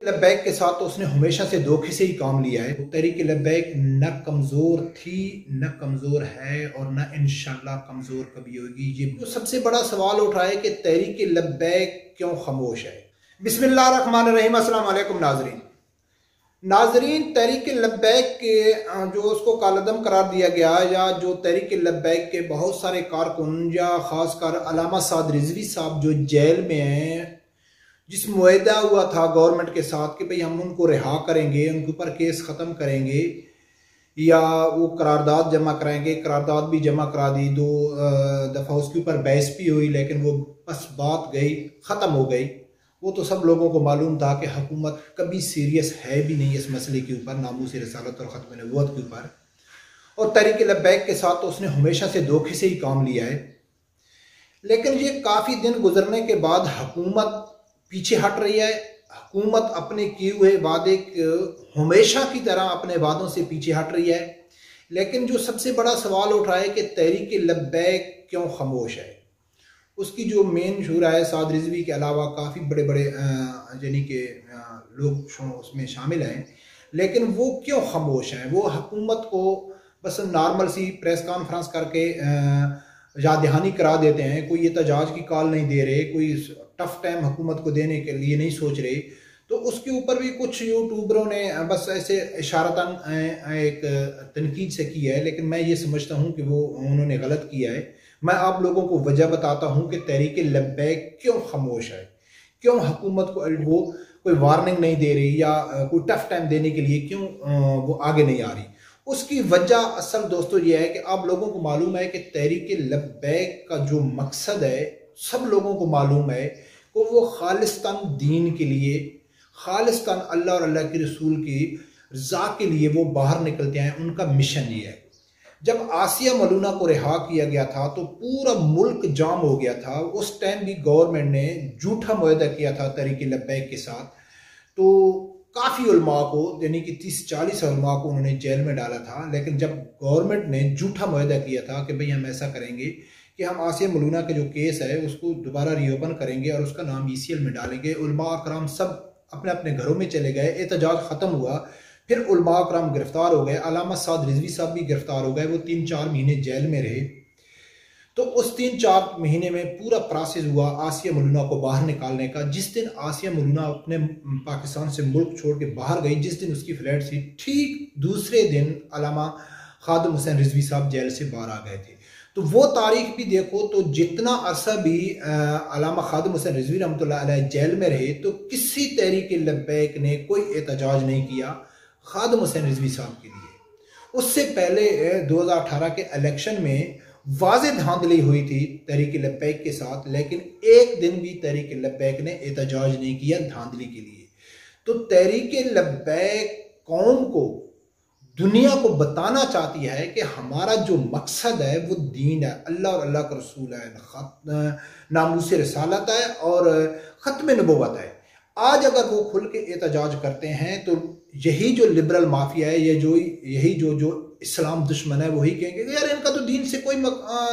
लब्बैक के साथ तो उसने हमेशा से धोखे से ही काम लिया है। तो तहरीक लब्बैक न कमज़ोर थी, न कमज़ोर है और न इंशाअल्लाह कमज़ोर कभी होगी। ये तो सबसे बड़ा सवाल उठ रहा है कि तहरीक लब्बैक क्यों खामोश है। बिस्मिल्लाहिर्रहमानिर्रहीम। अस्सलाम वालेकुम नाजरीन, तहरीक लब्बैक के जो उसको कालदम करार दिया गया या जो तहरीक लब्बैक के बहुत सारे कारकुन या ख़ासकर अल्लामा साद रिजवी साहब जो जेल में हैं, जिस मुआहदा हुआ था गवर्नमेंट के साथ कि भाई हम उनको रिहा करेंगे, उनके ऊपर केस ख़त्म करेंगे या वो करारदाद जमा कराएंगे, करारदाद भी जमा करा दी, 2 दफ़ा उसके ऊपर बहस भी हुई, लेकिन वो बस बात गई, ख़त्म हो गई। वो तो सब लोगों को मालूम था कि हुकूमत कभी सीरियस है भी नहीं इस मसले के ऊपर, नामूस रिसालत और ख़त्म नबूवत के ऊपर। और तहरीक लब्बैक के साथ तो उसने हमेशा से धोखे से ही काम लिया है। लेकिन ये काफ़ी दिन गुजरने के बाद हुकूमत पीछे हट रही है। हुकूमत अपने किए हुए वादे हमेशा की तरह अपने वादों से पीछे हट रही है। लेकिन जो सबसे बड़ा सवाल उठ रहा है कि तहरीक लब्बैक क्यों खामोश है। उसकी जो मेन शुरा है, साद रिजवी के अलावा काफ़ी बड़े बड़े यानी कि लोग उसमें शामिल हैं, लेकिन वो क्यों खामोश हैं। वो हुकूमत को बस नॉर्मल सी प्रेस कॉन्फ्रेंस करके याद दहानी करा देते हैं, कोई एहतजाज की कॉल नहीं दे रहे, कोई टफ टाइम हुकूमत को देने के लिए नहीं सोच रहे। तो उसके ऊपर भी कुछ यूट्यूबरों ने बस ऐसे इशारतन एक तनकीद से की है, लेकिन मैं ये समझता हूँ कि वो उन्होंने गलत किया है। मैं आप लोगों को वजह बताता हूँ कि तहरीक लब्बैक क्यों खामोश है, क्यों हुकूमत को वो कोई वार्निंग नहीं दे रही या कोई टफ टाइम देने के लिए क्यों वो आगे नहीं आ रही। उसकी वजह असल दोस्तों ये है कि आप लोगों को मालूम है कि तहरीक लब्बैक का जो मकसद है सब लोगों को मालूम है कि वो खालिस्तान दीन के लिए, खालिस्तान अल्लाह और अल्लाह के रसूल की रज़ा के लिए वो बाहर निकलते हैं। उनका मिशन ये है। जब आसिया मलूना को रिहा किया गया था तो पूरा मुल्क जाम हो गया था। उस टाइम भी गवर्नमेंट ने झूठा मुआहदा किया था तहरीक लब्बैक के साथ। तो काफ़ी उलमा को यानी कि 30-40 उलमा को उन्होंने जेल में डाला था। लेकिन जब गवर्नमेंट ने झूठा मुआहदा किया था कि भाई हम ऐसा करेंगे कि हम आसिया मलूना का जो केस है उसको दोबारा रीओपन करेंगे और उसका नाम ECL में डालेंगे, उलमा अकराम सब अपने अपने घरों में चले गए, एहतजाज ख़त्म हुआ। फिर उलमा अकराम गिरफ्तार हो गए, अल्लामा साद रिजवी साहब भी गिरफ्तार हो गए, वो 3-4 महीने जेल में रहे। तो उस 3-4 महीने में पूरा प्रोसेस हुआ आसिया मलूना को बाहर निकालने का। जिस दिन आसिया मलूना अपने पाकिस्तान से मुल्क छोड़ के बाहर गई, जिस दिन उसकी फ्लाइट थी, ठीक दूसरे दिन अल्लामा खादिम हुसैन रिजवी साहब जेल से बाहर आ गए थे। तो वो तारीख भी देखो तो जितना अरसा भी अल्लामा खादिम हुसैन रिजवी रहमतुल्लाह अलैह जेल में रहे तो किसी तहरीक लब्बैक ने कोई एहतजाज नहीं किया खादिम हुसैन रिजवी साहब के लिए। उससे पहले 2018 के इलेक्शन में वाज़ेह धांधली हुई थी तहरीक लब्बैक के साथ, लेकिन एक दिन भी तहरीक लब्बैक ने एहतजाज नहीं किया धांधली के लिए। तो तहरीक लब्बैक कौम को, दुनिया को बताना चाहती है कि हमारा जो मकसद है वो दीन है, अल्लाह और अल्लाह का रसूल है, नामूस रिसालत है और ख़त्म नबूवत है। आज अगर वो खुल के एहतजाज करते हैं तो यही जो लिबरल माफिया है, ये जो यही जो इस्लाम दुश्मन है, वही कहेंगे यार इनका तो दीन से कोई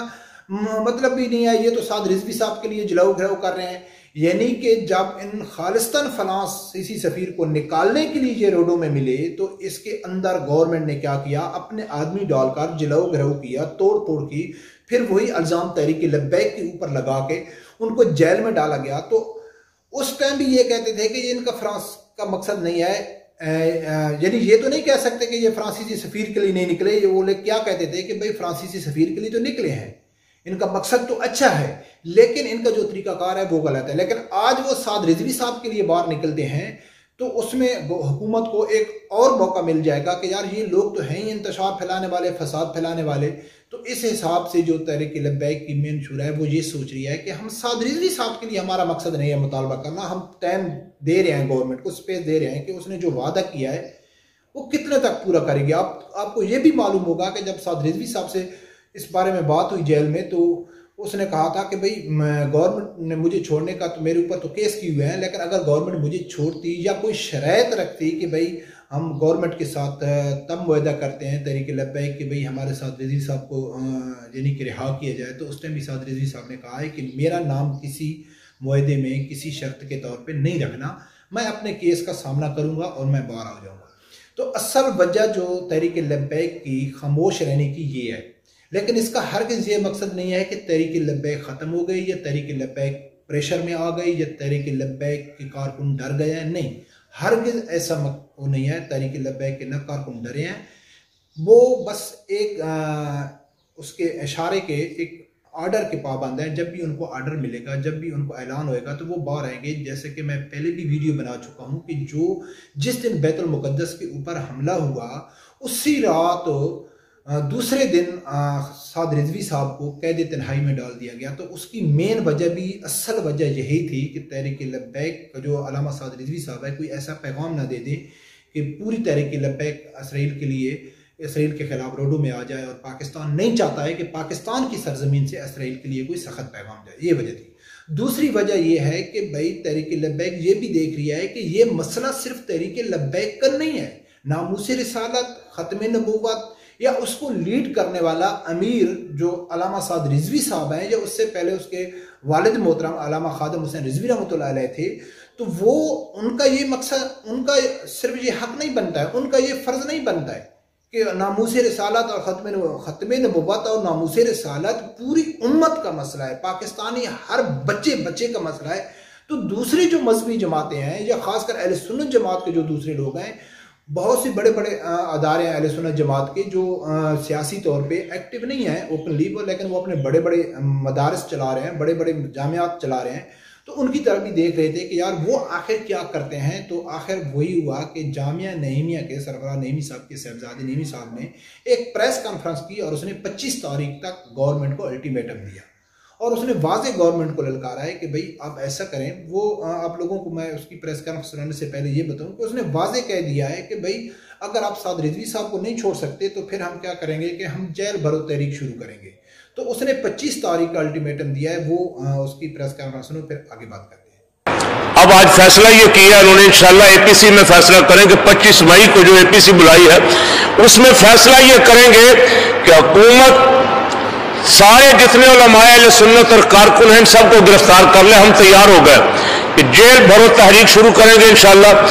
मतलब भी नहीं है, ये तो साद रिजवी साहब के लिए जलाओ घराव कर रहे हैं। यानी कि जब इन खालिस्तान फलां सीसी सफ़ीर को निकालने के लिए ये रोडों में मिले तो इसके अंदर गवर्नमेंट ने क्या किया, अपने आदमी डालकर जलाओ घराव किया, तोड़ फोड़ की, फिर वही इल्ज़ाम तहरीक लब्बैक के ऊपर लगा के उनको जेल में डाला गया। तो उस टाइम भी ये कहते थे कि ये इनका फ्रांस का मकसद नहीं है, यानी ये तो नहीं कह सकते कि ये फ्रांसीसी सफ़ीर के लिए नहीं निकले। ये वो लोग क्या कहते थे कि भाई फ्रांसीसी सफ़ीर के लिए तो निकले हैं, इनका मकसद तो अच्छा है, लेकिन इनका जो तरीकाकार है वो गलत है। लेकिन आज वो साद रिजवी साहब के लिए बाहर निकलते हैं तो उसमें हुकूमत को एक और मौका मिल जाएगा कि यार ये लोग तो हैं ही इंतशार फैलाने वाले, फसाद फैलाने वाले। तो इस हिसाब से जो तहरीक लब्बैक की मेन शुरा है वो ये सोच रही है कि हम साद रिजवी साहब के लिए हमारा मकसद नहीं है मुतालबा करना, हम टाइम दे रहे हैं, गवर्नमेंट को स्पेस दे रहे हैं कि उसने जो वादा किया है वो कितने तक पूरा करेगी। आपको ये भी मालूम होगा कि जब साद रिजवी साहब से इस बारे में बात हुई जेल में तो उसने कहा था कि भाई गवर्नमेंट ने मुझे छोड़ने का तो मेरे ऊपर तो केस किए हुए हैं, लेकिन अगर गवर्नमेंट मुझे छोड़ती या कोई शराइत रखती कि भाई हम गवर्नमेंट के साथ तब मुआहदा करते हैं तहरीक लब्बैक कि भाई हमारे साथ रिजवी साहब को यानी कि रिहा किया जाए, तो उस टाइम भी साद रिजवी साहब ने कहा है कि मेरा नाम किसी मुआहदे में किसी शर्त के तौर पे नहीं रखना, मैं अपने केस का सामना करूंगा और मैं बाहर आ जाऊंगा। तो असल वजह जो तहरीक लब्बैक की खामोश रहने की ये है, लेकिन इसका हरगिज़ ये मकसद नहीं है कि तहरीक लब्बैक ख़त्म हो गई या तहरीक लब्बैक प्रेशर में आ गई या तहरीक लब्बैक के कारकुन डर गए हैं। नहीं, हरगिज़ ऐसा वो नहीं है। तहरीक लब्बैक के न कारकुन डरे हैं, वो बस एक उसके इशारे के एक ऑर्डर के पाबंद हैं। जब भी उनको ऑर्डर मिलेगा, जब भी उनको ऐलान होएगा तो वो बाहर आएंगे। जैसे कि मैं पहले भी वीडियो बना चुका हूँ कि जिस दिन बैतुल मुक़द्दस के ऊपर हमला हुआ उसी रात दूसरे दिन साद रिजवी साहब को कैद तन्हाई में डाल दिया गया। तो उसकी मेन वजह भी, असल वजह यही थी कि तहरीक लब्बैक का जो अल्लामा साद रिजवी साहब है, कोई ऐसा पैगाम ना दे दें कि पूरी तहरीक लब्बैक इसराइल के लिए, इसराइल के खिलाफ रोडों में आ जाए। और पाकिस्तान नहीं चाहता है कि पाकिस्तान की सरजमीन से इसराइल के लिए कोई सख्त पैगाम जाए। ये वजह थी। दूसरी वजह यह है कि भाई तहरीक लब्बैक ये भी देख रही है कि ये मसला सिर्फ तहरीक लब्बैक का नहीं है। नामूस रिसालत, ख़त्म नबूवत या उसको लीड करने वाला अमीर जो अल्लामा साद रिजवी साहब हैं, या उससे पहले उसके वालिद मोहतरम अल्लामा खादिम हुसैन रिजवी रहमतुल्लाह अलैह थे, तो वो उनका ये मकसद, उनका सिर्फ ये हक नहीं बनता है, उनका ये फ़र्ज़ नहीं बनता है कि नामूस रिसालत और ख़त्म नबूवत और नामूस रिसालत पूरी उम्मत का मसला है, पाकिस्तानी हर बच्चे का मसला है। तो दूसरी जो मजहबी जमातें हैं या ख़ासकर अहले सुन्नत जमात के जो दूसरे लोग हैं, बहुत से बड़े बड़े अदारे हैं अहले सुन्नत जमात के जो सियासी तौर पे एक्टिव नहीं है ओपनली, लेकिन वो अपने बड़े बड़े मदारस चला रहे हैं, बड़े बड़े जामियात चला रहे हैं। तो उनकी तरफ भी देख रहे थे कि यार वो आखिर क्या करते हैं। तो आखिर वही हुआ कि जामिया नईमिया के सरबराह नईमी साहब के साहबजादे नईमी साहब ने एक प्रेस कॉन्फ्रेंस की और उसने 25 तारीख तक गवर्नमेंट को अल्टीमेटम दिया और उसने वाज़े गवर्नमेंट को ललकारा है कि भाई आप ऐसा करें। वो आप लोगों को मैं उसकी प्रेस कॉन्फ्रेंस करने से पहले ये बताऊं कि उसने वाज़े कह दिया है कि भाई अगर आप साद रिजवी साहब को नहीं छोड़ सकते तो फिर हम क्या करेंगे कि हम जेल भरो तहरीक शुरू करेंगे। तो उसने 25 तारीख का अल्टीमेटम दिया है। वो उसकी प्रेस कॉन्फ्रेंस में फिर आगे बात करते हैं। अब आज फैसला ये किया उन्होंने, इंशाल्लाह एपीसी में फैसला करेंगे। 25 मई को जो एपीसी बुलाई है उसमें फैसला ये करेंगे कि हुकूमत सारे जितने उलमाए अहले सुन्नत और कारकुन हैं सबको गिरफ्तार कर ले। हम तैयार हो गए कि जेल भरो तहरीक शुरू करेंगे इंशाल्लाह।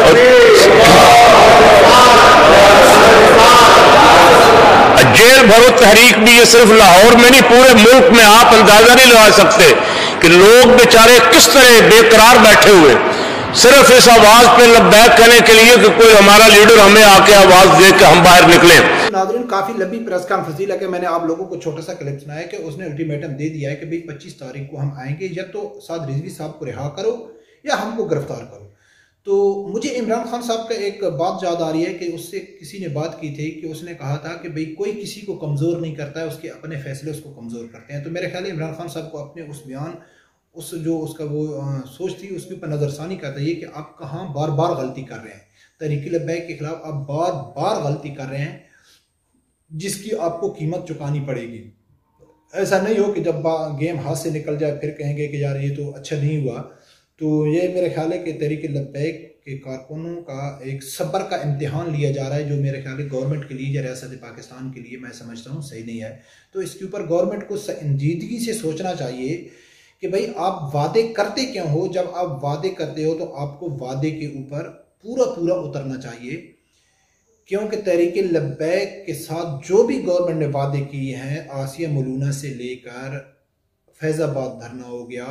जेल भरो तहरीक भी ये सिर्फ लाहौर में नहीं, पूरे मुल्क में आप अंदाजा नहीं लगा सकते कि लोग बेचारे किस तरह बेकरार बैठे हुए सिर्फ इस आवाज पे लब्बैक कहने के लिए कि कोई हमारा लीडर हमें आके आवाज दे के हम बाहर निकले। नाज़रीन, काफी लंबी प्रेस कॉन्फ्रेंस थी, लेकिन मैंने आप लोगों को छोटा सा क्लिप सुनाया कि उसने अल्टीमेटम दे दिया है कि भाई 25 तारीख को हम आएंगे, या तो साद रिजवी साहब को रिहा करो या हमको गिरफ्तार करो। तो मुझे इमरान खान साहब का एक बात याद आ रही है कि उससे किसी ने बात की थी कि उसने कहा था कि भाई कोई किसी को कमज़ोर नहीं करता है, उसके अपने फैसले उसको कमज़ोर करते हैं। तो मेरे ख्याल इमरान खान साहब को अपने उस बयान, उस जो उसका वो सोच थी उसके ऊपर नज़रसानी का चाहिए कि आप कहाँ बार बार गलती कर रहे हैं। तहरीक लब्बैक के खिलाफ आप बार बार गलती कर रहे हैं जिसकी आपको कीमत चुकानी पड़ेगी। ऐसा नहीं हो कि जब गेम हाथ से निकल जाए फिर कहेंगे कि यार ये तो अच्छा नहीं हुआ। तो ये मेरे ख्याल है कि तहरीक लब्बैक के कारकुनों का एक सब्र का इम्तिहान लिया जा रहा है, जो मेरे ख्याल है गवर्नमेंट के लिए या रियासत पाकिस्तान के लिए मैं समझता हूँ सही नहीं है। तो इसके ऊपर गवर्नमेंट को संजीदगी से सोचना चाहिए कि भाई आप वादे करते क्यों हो। जब आप वादे करते हो तो आपको वादे के ऊपर पूरा पूरा उतरना चाहिए, क्योंकि तहरीक लब्बैक के साथ जो भी गवर्नमेंट ने वादे किए हैं, आसिया मलूना से लेकर फैज़ाबाद धरना हो गया,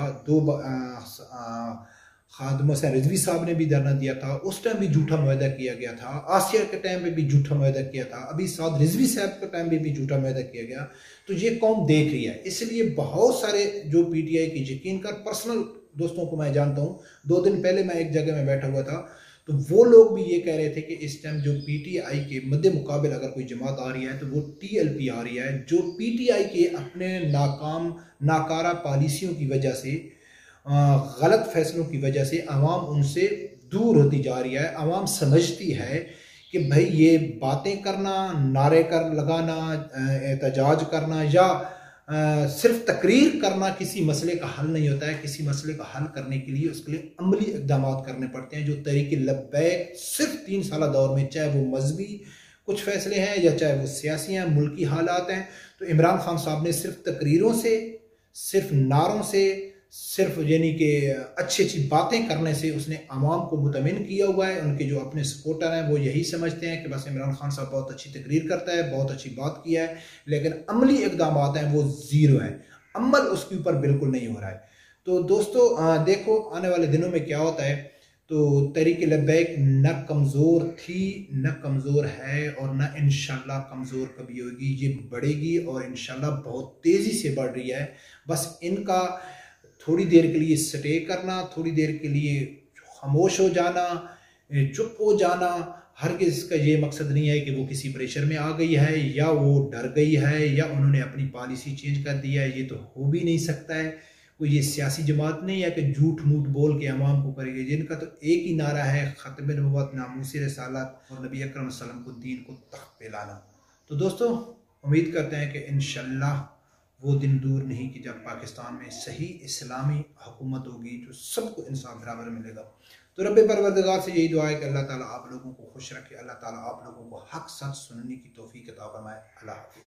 खादिम हुसैन रिजवी साहब ने भी धरना दिया था, उस टाइम भी झूठा मुआहदा किया गया था। आसिया के टाइम पे भी झूठा मुआहदा किया था, अभी साद रिजवी साहब के टाइम पे भी झूठा मुआहदा किया गया। तो ये कौम देख रही है, इसलिए बहुत सारे जो पीटीआई की यकीन कर पर्सनल दोस्तों को मैं जानता हूँ, 2 दिन पहले मैं एक जगह में बैठा हुआ था, तो वो लोग भी ये कह रहे थे कि इस टाइम जो पीटीआई के मद्दे मुकाबिल अगर कोई जमात आ रही है तो वो टीएलपी आ रही है, जो पीटीआई के अपने नाकारा पॉलिसियों की वजह से, गलत फैसलों की वजह से आवाम उनसे दूर होती जा रही है। आवाम समझती है कि भाई ये बातें करना, नारे कर लगाना, एहतजाज करना या सिर्फ तकरीर करना किसी मसले का हल नहीं होता है। किसी मसले का हल करने के लिए उसके लिए अमली इक़दाम करने पड़ते हैं, जो तहरीक लब्बैक सिर्फ 3 साल दौर में, चाहे वो मजहबी कुछ फैसले हैं या चाहे वो सियासी हैं, मुल्की हालात हैं, तो इमरान खान साहब ने सिर्फ तकरीरों से, सिर्फ नारों से, सिर्फ यानी कि अच्छी अच्छी बातें करने से उसने आवाम को मुतमिन किया हुआ है। उनके जो अपने सपोर्टर हैं वो यही समझते हैं कि बस इमरान खान साहब बहुत अच्छी तकरीर करता है, बहुत अच्छी बात किया है, लेकिन अमली इकदाम हैं वो ज़ीरो है, अमल उसके ऊपर बिल्कुल नहीं हो रहा है। तो दोस्तों देखो आने वाले दिनों में क्या होता है। तो तहरीक लब्बैक न कमज़ोर थी, न कमज़ोर है और न इंशाल्लाह कमज़ोर कभी होगी। ये बढ़ेगी और इंशाल्लाह बहुत तेज़ी से बढ़ रही है। बस इनका थोड़ी देर के लिए स्टे करना, थोड़ी देर के लिए खामोश हो जाना, चुप हो जाना, हरगिज़ इसका ये मकसद नहीं है कि वो किसी प्रेशर में आ गई है या वो डर गई है या उन्होंने अपनी पॉलिसी चेंज कर दिया है। ये तो हो भी नहीं सकता है। कोई ये सियासी जमात नहीं है कि झूठ मूठ बोल के अवाम को करेगी। जिनका तो एक ही नारा है, ख़त्म नबुव्वत, नामूस रिसालत और नबी अकरम सल्लल्लाहु अलैहि वसल्लम को दीन को तख्त पे लाना। तो दोस्तों उम्मीद करते हैं कि इंशाल्लाह वो दिन दूर नहीं कि जब पाकिस्तान में सही इस्लामी हुकूमत होगी जो सबको इंसाफ बराबर मिलेगा। तो रब्बे परवरदिगार से यही दुआ है कि अल्लाह ताला आप लोगों को खुश रखे, अल्लाह ताला आप लोगों को हक सच सुनने की तौफीक अता फरमाए। अल्लाह हाफ़िज़।